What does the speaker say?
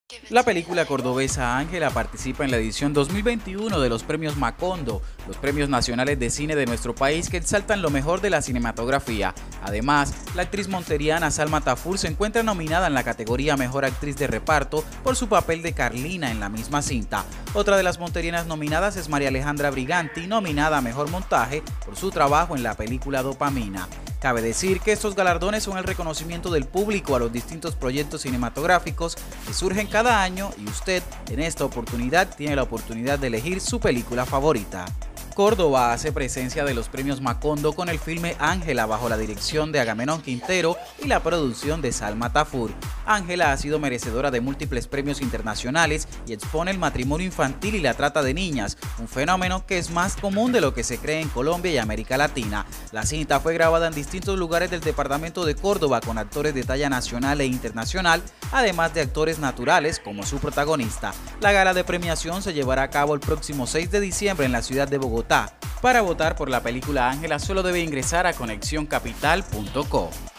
La película cordobesa Ángela participa en la edición 2021 de los Premios Macondo, los premios nacionales de cine de nuestro país que exaltan lo mejor de la cinematografía. Además, la actriz monteriana Salma Tafur se encuentra nominada en la categoría Mejor Actriz de Reparto por su papel de Carlina en la misma cinta. Otra de las monterianas nominadas es María Alejandra Briganti, nominada a Mejor Montaje por su trabajo en la película Dopamina. Cabe decir que estos galardones son el reconocimiento del público a los distintos proyectos cinematográficos que surgen cada año y usted en esta oportunidad tiene la oportunidad de elegir su película favorita. Córdoba hace presencia de los premios Macondo con el filme Ángela bajo la dirección de Agamenón Quintero y la producción de Salma Tafur. Ángela ha sido merecedora de múltiples premios internacionales y expone el matrimonio infantil y la trata de niñas, un fenómeno que es más común de lo que se cree en Colombia y América Latina. La cinta fue grabada en distintos lugares del departamento de Córdoba con actores de talla nacional e internacional, además de actores naturales como su protagonista. La gala de premiación se llevará a cabo el próximo 6 de diciembre en la ciudad de Bogotá. Para votar por la película Ángela solo debe ingresar a conexioncapital.co.